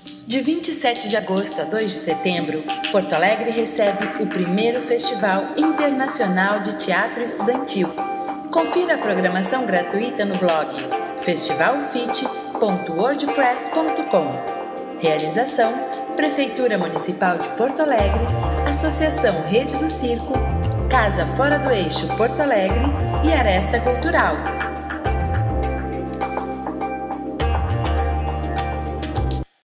De 27 de agosto a 2 de setembro, Porto Alegre recebe o primeiro Festival Internacional de Teatro Estudantil. Confira a programação gratuita no blog festivalfit.wordpress.com. Realização: Prefeitura Municipal de Porto Alegre, Associação Rede do Circo, Casa Fora do Eixo Porto Alegre e Aresta Cultural.